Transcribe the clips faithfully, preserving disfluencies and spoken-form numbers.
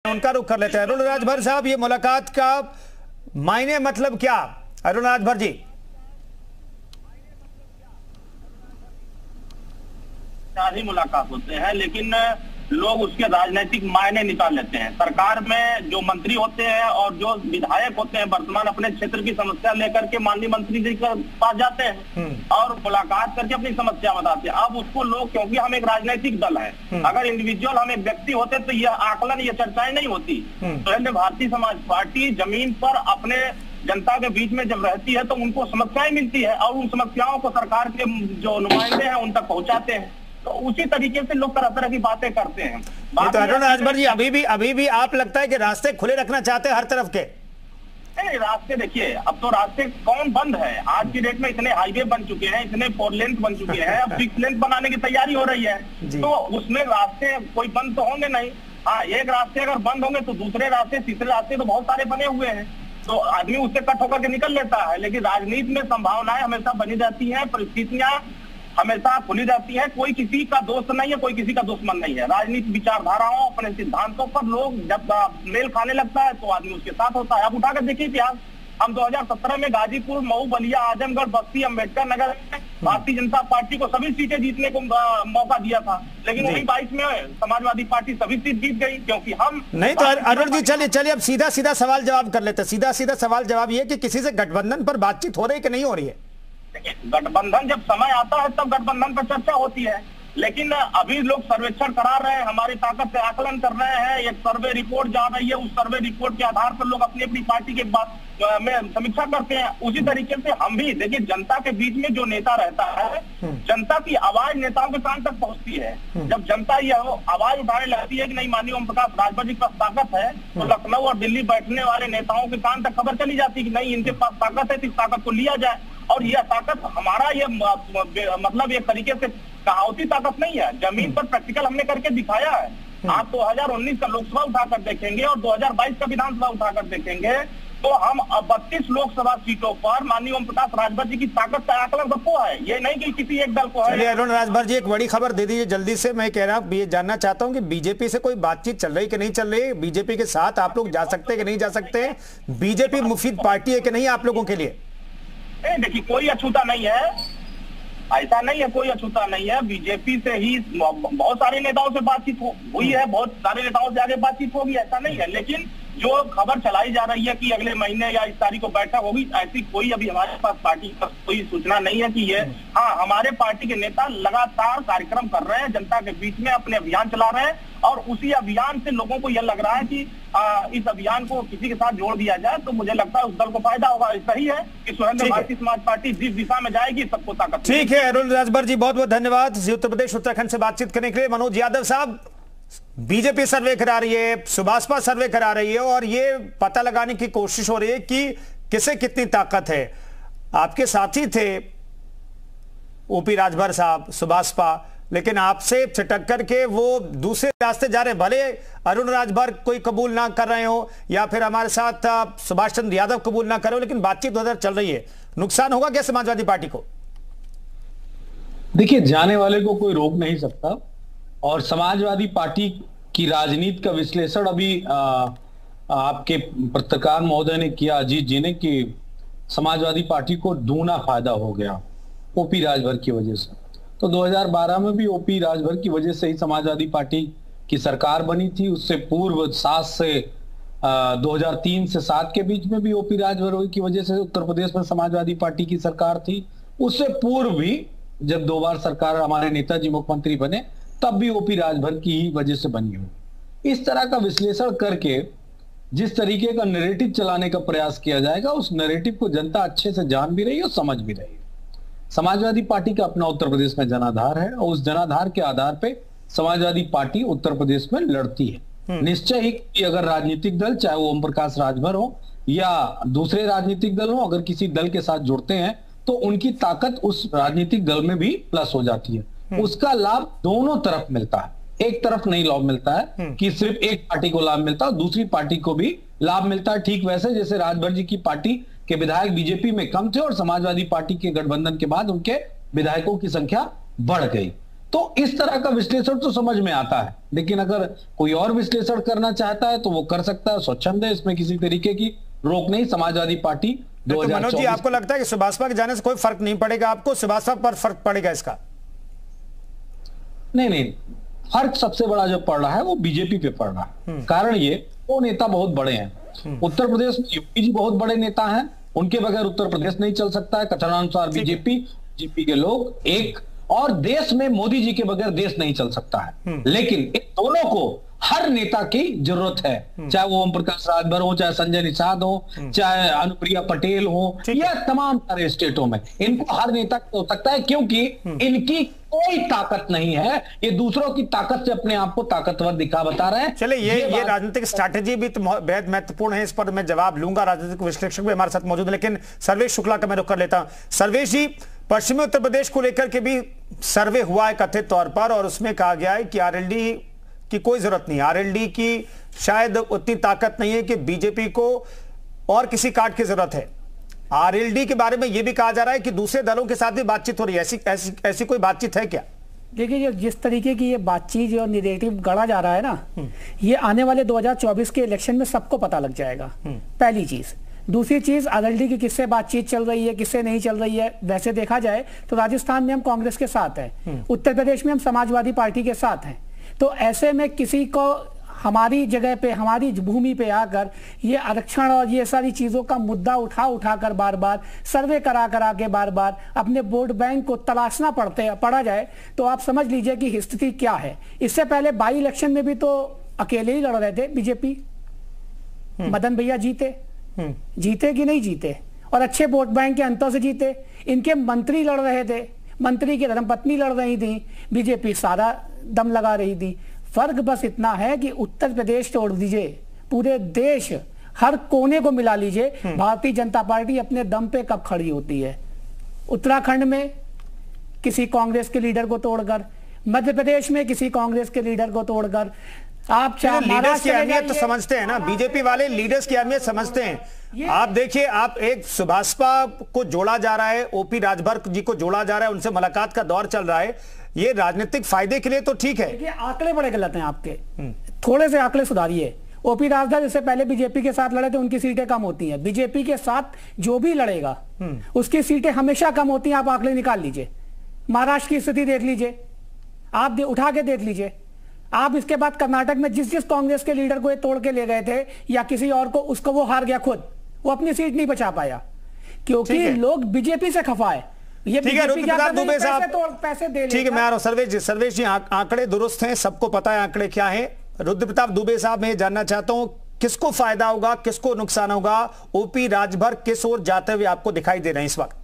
उनका रुख कर लेते हैं। अरुण राजभर साहब, ये मुलाकात का मायने मतलब क्या? अरुण राजभर जी। ही मुलाकात होते हैं, लेकिन लोग उसके राजनीतिक मायने निकाल लेते हैं। सरकार में जो मंत्री होते हैं और जो विधायक होते हैं वर्तमान अपने क्षेत्र की समस्या लेकर के माननीय मंत्री जी के पास जाते हैं और मुलाकात करके अपनी समस्या बताते हैं। अब उसको लोग, क्योंकि हम एक राजनीतिक दल है, अगर इंडिविजुअल हम एक व्यक्ति होते तो यह आकलन, ये चर्चाएं नहीं होती। तो भारतीय समाज पार्टी जमीन पर अपने जनता के बीच में जब रहती है तो उनको समस्याएं मिलती है और उन समस्याओं को सरकार के जो नुमाइंदे हैं उन तक पहुंचाते हैं। तो उसी तरीके से लोग तरह तरह की बातें करते हैं। तो अरुण राजभर जी, अभी भी अभी भी आप लगता है कि रास्ते खुले रखना चाहते हैं हर तरफ के? नहीं, रास्ते देखिए, अब तो रास्ते कौन बंद है? आज की डेट में इतने हाईवे बन चुके हैं, इतने फोर लेन बन चुके हैं, अब सिक्स लेन बनाने की तैयारी हो रही है, तो उसमें रास्ते कोई बंद तो होंगे नहीं। हाँ, एक रास्ते अगर बंद होंगे तो दूसरे रास्ते, तीसरे रास्ते तो बहुत सारे बने हुए हैं, तो आदमी उससे कट होकर के निकल लेता है। लेकिन राजनीति में संभावनाएं हमेशा बनी रहती है, परिस्थितियां हमेशा खुली रहती है। कोई किसी का दोस्त नहीं है, कोई किसी का दुश्मन नहीं है। राजनीतिक विचारधाराओं, अपने सिद्धांतों पर लोग जब मेल खाने लगता है तो आदमी उसके साथ होता है। आप उठाकर देखिए इतिहास, हम दो हज़ार सत्रह में गाजीपुर, मऊ, बलिया, आजमगढ़, बस्ती, अम्बेडकर नगर भारतीय जनता पार्टी को सभी सीटें जीतने को मौका दिया था, लेकिन वही बाईस में समाजवादी पार्टी सभी सीट जीत गई, क्योंकि हम नहीं। तो अरुण जी, चलिए चलिए अब सीधा सीधा सवाल जवाब कर लेते हैं। सीधा सीधा सवाल जवाब ये कि किसी से गठबंधन पर बातचीत हो रही है कि नहीं हो रही है? गठबंधन जब समय आता है तब गठबंधन पर चर्चा होती है, लेकिन अभी लोग सर्वेक्षण करा रहे हैं, हमारी ताकत से आकलन कर रहे हैं। एक सर्वे रिपोर्ट जा रही है, उस सर्वे रिपोर्ट के आधार पर लोग अपनी अपनी पार्टी के बात में समीक्षा करते हैं। उसी तरीके से हम भी देखिए, जनता के बीच में जो नेता रहता है, जनता की आवाज नेताओं के कान तक पहुंचती है। जब जनता यह आवाज उठाने लगती है कि नहीं, माननीय ओम प्रकाश राजभर जी के पास ताकत है, तो लखनऊ और दिल्ली बैठने वाले नेताओं के कान तक खबर चली जाती है कि नहीं, इनके पास ताकत है, तो इस ताकत को लिया जाए। और यह ताकत हमारा ये मतलब एक तरीके से कहावती ताकत नहीं है, जमीन पर प्रैक्टिकल हमने करके दिखाया है। आप दो हजार उन्नीस का लोकसभा उठाकर देखेंगे और दो हजार बाईस का विधानसभा उठाकर देखेंगे तो हम बत्तीस लोकसभा सीटों पर माननीय ओम प्रकाश राजभर जी की ताकत का आकलन सबको है, ये नहीं कि किसी एक दल को है। चलिए अरुण राजभर जी, एक बड़ी खबर दे दीजिए जल्दी से। मैं कह रहा हूँ, ये जानना चाहता हूँ कि बीजेपी से कोई बातचीत चल रही कि नहीं चल रही? बीजेपी के साथ आप लोग जा सकते हैं कि नहीं जा सकते? बीजेपी मुफीद पार्टी है कि नहीं आप लोगों के लिए? देखिए, कोई अछूता नहीं है, ऐसा नहीं है, कोई अछूता नहीं है। बीजेपी से ही बहुत सारे नेताओं से बातचीत हुई है, बहुत सारे नेताओं से आगे बातचीत होगी, ऐसा नहीं है। लेकिन जो खबर चलाई जा रही है कि अगले महीने या इस तारीख को बैठक होगी, ऐसी कोई अभी हमारे पास पार्टी का कोई सूचना नहीं है कि ये। हाँ, हमारे पार्टी के नेता लगातार कार्यक्रम कर रहे हैं, जनता के बीच में अपने अभियान चला रहे हैं और उसी अभियान से लोगों को यह लग रहा है कि आ, इस अभियान को किसी के साथ जोड़ दिया जाए तो मुझे लगता है उस दल को फायदा होगा। सही है कि स्वयं भारतीय समाज पार्टी जिस दिशा में जाएगी सबको ताकत। ठीक है अरुण राजभर जी, बहुत बहुत धन्यवाद उत्तर प्रदेश उत्तराखंड से बातचीत करने के लिए। मनोज यादव साहब, बीजेपी सर्वे करा रही है, सुभाषपा सर्वे करा रही है और ये पता लगाने की कोशिश हो रही है कि किसे कितनी ताकत है। आपके साथी थे ओपी राजभर साहब सुभाषपा, लेकिन आपसे छिटक करके वो दूसरे रास्ते जा रहे। भले अरुण राजभर कोई कबूल ना कर रहे हो या फिर हमारे साथ सुभाष चंद्र यादव कबूल ना कर रहे हो, लेकिन बातचीत उधर चल रही है। नुकसान होगा क्या समाजवादी पार्टी को? देखिए, जाने वाले को कोई रोक नहीं सकता और समाजवादी पार्टी की राजनीति का विश्लेषण अभी आ, आपके पत्रकार महोदय ने किया, अजीत जी ने, कि समाजवादी पार्टी को दूना फायदा हो गया ओपी राजभर की वजह से। तो दो हज़ार बारह में भी ओपी राजभर की वजह से ही समाजवादी पार्टी की सरकार बनी थी। उससे पूर्व सात से आ, दो हज़ार तीन से सात के बीच में भी ओपी राजभर की वजह से उत्तर प्रदेश में समाजवादी पार्टी की सरकार थी। उससे पूर्व भी जब दो बार सरकार हमारे नेताजी मुख्यमंत्री बने तब भी ओपी राजभर की ही वजह से बनी हुई। इस तरह का विश्लेषण करके जिस तरीके का नैरेटिव चलाने का प्रयास किया जाएगा, उस नैरेटिव को जनता अच्छे से जान भी रही है और समझ भी रही है। समाजवादी पार्टी का अपना उत्तर प्रदेश में जनाधार है और उस जनाधार के आधार पे समाजवादी पार्टी उत्तर प्रदेश में लड़ती है। निश्चय ही कि अगर राजनीतिक दल, चाहे वो ओम प्रकाश राजभर हो या दूसरे राजनीतिक दल हो, अगर किसी दल के साथ जुड़ते हैं तो उनकी ताकत उस राजनीतिक दल में भी प्लस हो जाती है। उसका लाभ दोनों तरफ मिलता है, एक तरफ नहीं लाभ मिलता है कि सिर्फ एक पार्टी को लाभ मिलता है, दूसरी पार्टी को भी लाभ मिलता है। ठीक वैसे जैसे राजभर जी की पार्टी के विधायक बीजेपी में कम थे और समाजवादी पार्टी के गठबंधन के बाद उनके विधायकों की संख्या बढ़ गई। तो इस तरह का विश्लेषण तो समझ में आता है, लेकिन अगर कोई और विश्लेषण करना चाहता है तो वो कर सकता है, स्वच्छंद है, इसमें किसी तरीके की रोक नहीं। समाजवादी पार्टी तो मनोज जी, आपको लगता है कि सुभाषपा के जाने से कोई फर्क नहीं पड़ेगा आपको, सुभाषपा पर फर्क पड़ेगा इसका? नहीं नहीं, फर्क सबसे बड़ा जो पड़ रहा है वो बीजेपी पे पड़ रहा है। कारण ये, वो नेता बहुत बड़े हैं उत्तर प्रदेश में, यूपी जी बहुत बड़े नेता हैं, उनके बगैर उत्तर प्रदेश नहीं चल सकता है कथनानुसार बीजेपी बीजेपी के लोग एक, और देश में मोदी जी के बगैर देश नहीं चल सकता है। लेकिन इन दोनों को हर नेता की जरूरत है, चाहे वो ओम प्रकाश राजभर हो, चाहे संजय निषाद हो, चाहे अनुप्रिया पटेल हो, या तमाम सारे स्टेटों में इनको हर नेता हो सकता है, क्योंकि इनकी कोई ताकत नहीं है, ये दूसरों की ताकत से अपने आप को ताकतवर दिखा बता रहे हैं। चले ये ये, ये राजनीतिक स्ट्रैटेजी भी तो बेहद महत्वपूर्ण है, इस पर मैं जवाब लूंगा। राजनीतिक विश्लेषक भी हमारे साथ मौजूद है, लेकिन सर्वेश शुक्ला का मैं रुख कर लेता हूं। सर्वेश जी, पश्चिमी उत्तर प्रदेश को लेकर के भी सर्वे हुआ है कथित तौर पर, और उसमें कहा गया है कि आरएलडी की कोई जरूरत नहीं, आरएलडी की शायद उतनी ताकत नहीं है कि बीजेपी को और किसी कार्ड की जरूरत है। आरएलडी के बारे में यह भी कहा जा रहा है कि दूसरे दलों के साथ भी बातचीत हो रही है, ऐसी ऐसी ऐसी कोई बातचीत है क्या? देखिए, जिस तरीके की ये बातचीत और निगेटिव गढ़ा जा रहा है ना, ये आने वाले दो हज़ार चौबीस के इलेक्शन में सबको पता लग जाएगा, पहली चीज। दूसरी चीज, आरएलडी की किससे बातचीत चल रही है, किससे नहीं चल रही है। वैसे देखा जाए तो राजस्थान में हम कांग्रेस के साथ हैं, उत्तर प्रदेश में हम समाजवादी पार्टी के साथ हैं, तो ऐसे में किसी को हमारी जगह पे, हमारी भूमि पे आकर ये आरक्षण और ये सारी चीजों का मुद्दा उठा उठाकर बार बार सर्वे करा करा के बार बार अपने वोट बैंक को तलाशना पड़ते पड़ा जाए, तो आप समझ लीजिए कि स्थिति क्या है। इससे पहले बाई इलेक्शन में भी तो अकेले ही लड़ रहे थे बीजेपी, मदन भैया जीते जीते कि नहीं जीते, और अच्छे वोट बैंक के अंतर से जीते। इनके मंत्री लड़ रहे थे, मंत्री की धर्मपत्नी लड़ रही थी, बीजेपी सारा दम लगा रही थी। फर्क बस इतना है कि उत्तर प्रदेश छोड़ दीजिए, पूरे देश हर कोने को मिला लीजिए, भारतीय जनता पार्टी अपने दम पे कब खड़ी होती है। उत्तराखंड में किसी कांग्रेस के लीडर को तोड़कर, मध्य प्रदेश में किसी कांग्रेस के लीडर को तोड़कर, आप चाहे लीडर्स की अहमियत तो समझते हैं ना, बीजेपी वाले लीडर्स की अहमियत समझते हैं। आप देखिए, आप एक सुभाषपा को जोड़ा जा रहा है, ओपी राजभर जी को जोड़ा जा रहा है, उनसे मुलाकात का दौर चल रहा है, ये राजनीतिक फायदे के लिए तो ठीक है। ये आंकड़े बड़े गलत हैं आपके, थोड़े से आंकड़े सुधारिए। ओपी राजभर इससे पहले बीजेपी के साथ लड़े थे, उनकी सीटें कम होती हैं। बीजेपी के साथ जो भी लड़ेगा उसकी सीटें हमेशा कम होती हैं, आप आंकड़े निकाल लीजिए। महाराष्ट्र की स्थिति देख लीजिए, आप उठा के देख लीजिए। आप इसके बाद कर्नाटक में जिस जिस कांग्रेस के लीडर को ये तोड़ के ले गए थे या किसी और को, उसको वो हार गया खुद, वो अपनी सीट नहीं बचा पाया, क्योंकि लोग बीजेपी से खफा है। ये ठीक है, रुद्रप्रताप दुबे साहब, पैसे दे ठीक है, मैं आ रहा हूं। सर्वेश जी, सर्वेश जी, आंकड़े दुरुस्त हैं, सबको पता है आंकड़े क्या है। रुद्रप्रताप दुबे साहब, मैं जानना चाहता हूं किसको फायदा होगा, किसको नुकसान होगा? ओपी राजभर किस ओर जाते हुए आपको दिखाई दे रहे हैं इस वक्त?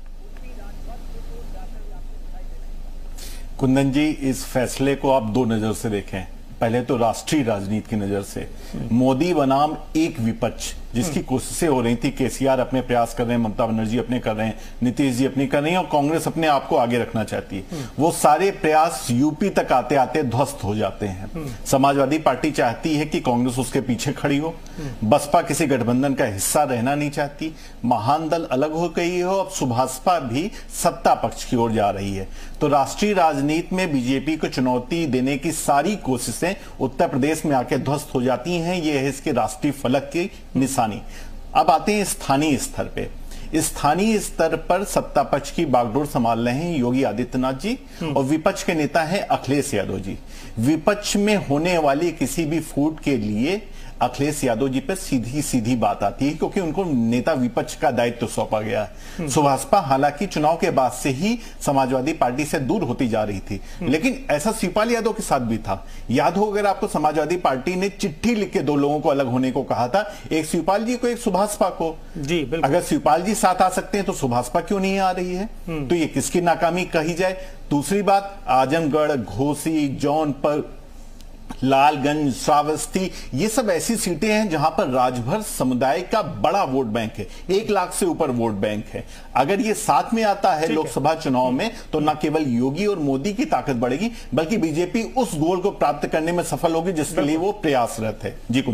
कुंदन जी, इस फैसले को आप दो नजर से देखें। पहले तो राष्ट्रीय राजनीति की नजर से, मोदी बनाम एक विपक्ष जिसकी कोशिशें हो रही थी, केसीआर अपने प्रयास कर रहे हैं, ममता बनर्जी अपने कर रहे हैं, नीतीश जी अपनी कर रही हैं, और कांग्रेस अपने आप को आगे रखना चाहती है, वो सारे प्रयास यूपी तक आते आते ध्वस्त हो जाते हैं। समाजवादी पार्टी चाहती है कि कांग्रेस उसके पीछे खड़ी हो, बसपा किसी गठबंधन का हिस्सा रहना नहीं चाहती, महान दल अलग हो गई हो, अब सुभाषपा भी सत्ता पक्ष की ओर जा रही है। तो राष्ट्रीय राजनीति में बीजेपी को चुनौती देने की सारी कोशिशें उत्तर प्रदेश में आके ध्वस्त हो जाती हैं। यह है इसके राष्ट्रीय फलक की निशानी। अब आते हैं स्थानीय स्तर पे। स्थानीय स्तर पर सत्ता पक्ष की बागडोर संभाल रहे हैं योगी आदित्यनाथ जी, और विपक्ष के नेता हैं अखिलेश यादव जी। विपक्ष में होने वाली किसी भी फूट के लिए अखिलेश यादव जी पर सीधी सीधी बात आती है, क्योंकि उनको नेता विपक्ष का दायित्व सौंपा गया है। सुभाषपा हालांकि चुनाव के बाद से ही समाजवादी पार्टी से दूर होती जा रही थी, लेकिन ऐसा शिवपाल यादव के साथ भी था। याद हो अगर आपको, समाजवादी पार्टी ने चिट्ठी लिख के दो लोगों को अलग होने को कहा था, एक शिवपाल जी को, एक सुभाषपा को। जी बिल्कुल। अगर शिवपाल जी साथ आ सकते हैं तो सुभाषपा क्यों नहीं आ रही है? तो ये किसकी नाकामी कही जाए? दूसरी बात, आजमगढ़, घोसी, जौनपुर, लालगंज, श्रावस्ती, ये सब ऐसी सीटें हैं जहां पर राजभर समुदाय का बड़ा वोट बैंक है, एक लाख से ऊपर वोट बैंक है। अगर ये साथ में आता है लोकसभा चुनाव में, तो न केवल योगी और मोदी की ताकत बढ़ेगी, बल्कि बीजेपी उस गोल को प्राप्त करने में सफल होगी जिसके लिए वो प्रयासरत है। जी।